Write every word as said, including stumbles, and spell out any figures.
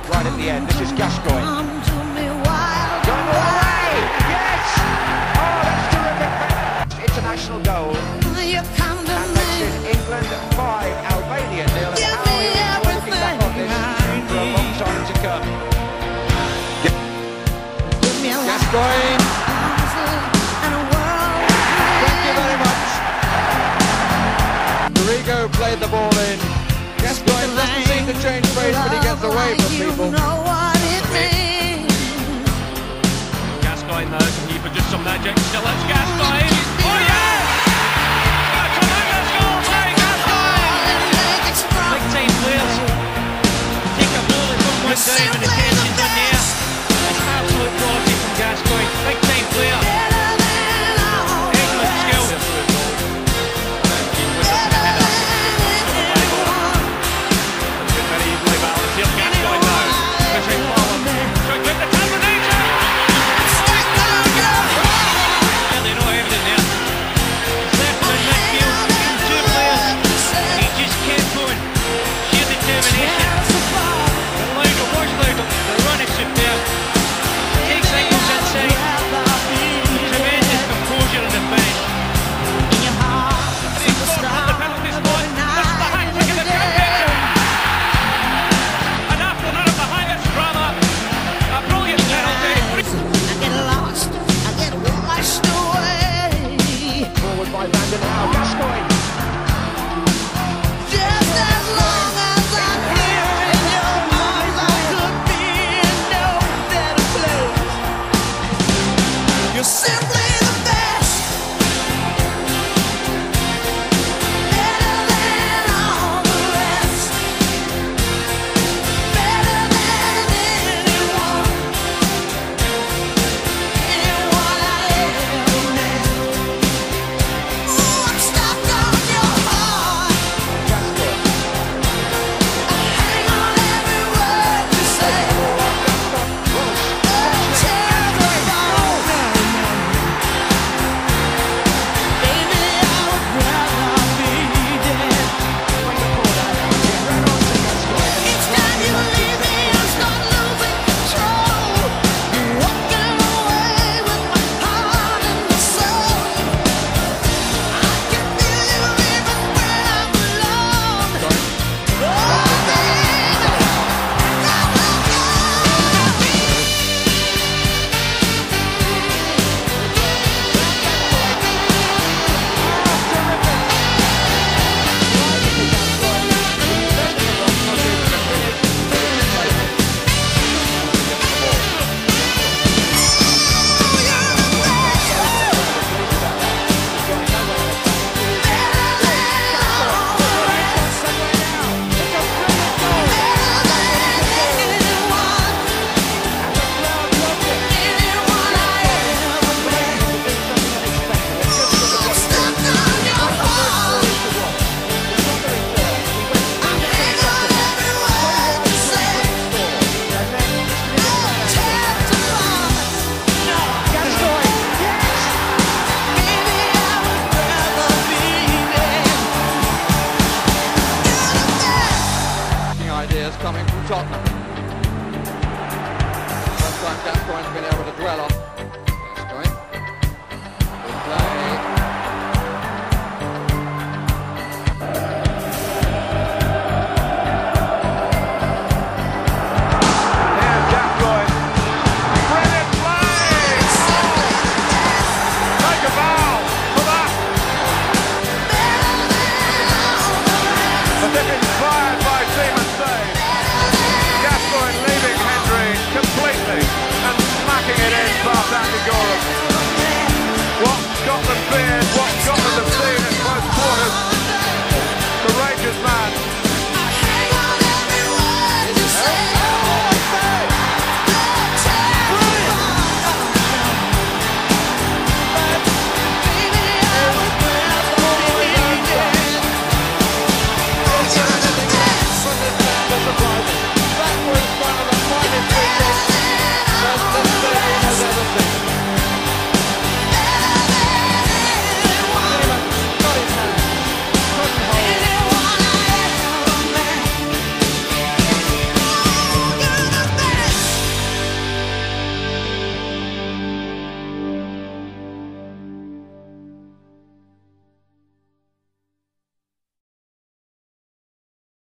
right at the end. This is Gascoigne. Going all the way! Yes! Oh, that's terrific. International goal. And makes it England five, Albania nil. And how he is looking back on this for a long time to come. Gascoigne. Thank you very much. Rodrigo played the ball in. Gascoigne doesn't seem to change pace, but he gets away from people. Gascoigne though, can he produce some magic? Still it's Gascoigne. Oh yeah! A tremendous goal by Gascoigne! Big team players take a ball and run one down when the tension's in there. It's absolute quality from Gascoigne. Big team player. Excellent skill. Very evenly balanced. Here's Gascoigne now. Pushing forward. Trying to get the combination. Really no evidence there. He's left him in midfield. Two players. And he just kept going. Sheer determination. But Laudrup, watch Laudrup. The run is superb. Takes angles inside. Tremendous composure on the finish. He's scored from the penalty spot. This is the hat-trick of the championship. And after none of the highlights drama, a brilliant penalty. Forward by Van der Leyen. Gascoigne. Simply the best, better than all the rest, better than anyone, anyone I ever met. Ooh, I'm stuck on your heart. I hang on every word you say. Coming from Tottenham. First time Gascoigne's been able to dwell on